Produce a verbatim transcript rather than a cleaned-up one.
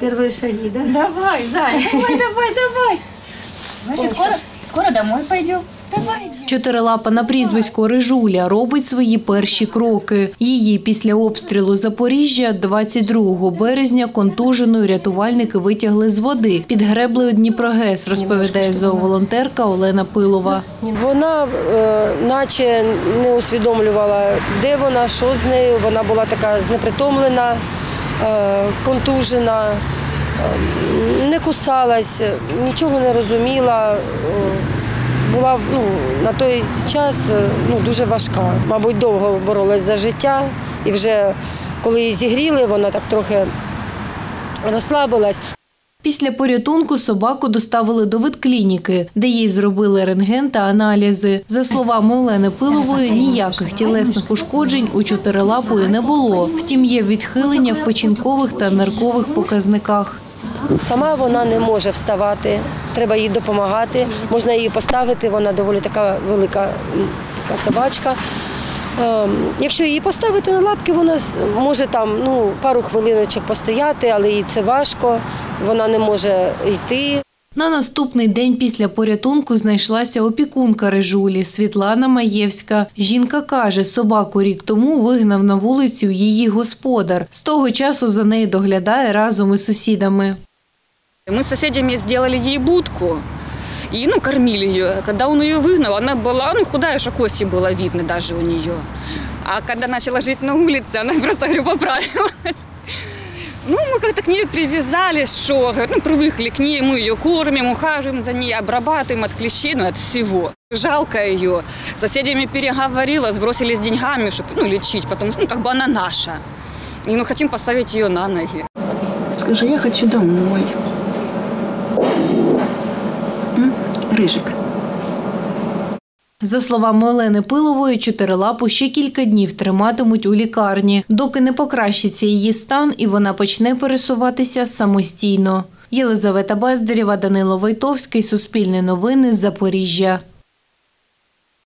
Первые шаги, да? Давай, Зай, давай, давай, давай. Значит, скоро, скоро домой пойдем. Чотирилапа на прізвисько Рижуля робить свої перші кроки. Її після обстрілу Запоріжжя двадцять другого березня контуженою рятувальники витягли з води під греблею Дніпрогес, розповідає зооволонтерка Олена Пилова. Вона е, наче не усвідомлювала, де вона, що з нею. Вона була така знепритомлена, е, контужена, е, не кусалась, нічого не розуміла. Е, Була ну, на той час ну, дуже важка. Мабуть, довго боролась за життя. І вже коли її зігріли, вона так трохи розслабилась. Після порятунку собаку доставили до ветклініки, де їй зробили рентген та аналізи. За словами Олени Пилової, ніяких тілесних ушкоджень у чотирилапої не було. Втім, є відхилення в печінкових та ниркових показниках. Сама вона не може вставати, треба їй допомагати. Можна її поставити, вона доволі така велика така собачка. Якщо її поставити на лапки, вона може там ну, пару хвилиночок постояти, але їй це важко, вона не може йти. На наступний день після порятунку знайшлася опікунка Рижулі Світлана Маєвська. Жінка каже, собаку рік тому вигнав на вулицю її господар. З того часу за нею доглядає разом із сусідами. Мы с соседями сделали ей будку и ну, кормили ее. Когда он ее выгнал, она была ну, худая, что кости было видно даже у нее. А когда начала жить на улице, она просто, говорю, поправилась. Ну, мы как-то к ней привязались, что ну, привыкли к ней, мы ее кормим, ухаживаем за ней, обрабатываем от клещей, ну, от всего. Жалко ее. С соседями переговорила, сбросили с деньгами, чтобы ну, лечить, потому что ну, как бы она наша. И ну, хотим поставить ее на ноги. Скажи, я хочу домой. Рижик. За словами Олени Пилової, чотирилапу ще кілька днів триматимуть у лікарні, доки не покращиться її стан і вона почне пересуватися самостійно. Єлизавета Баздарєва, Данило Войтовський, Суспільне новини, Запоріжжя.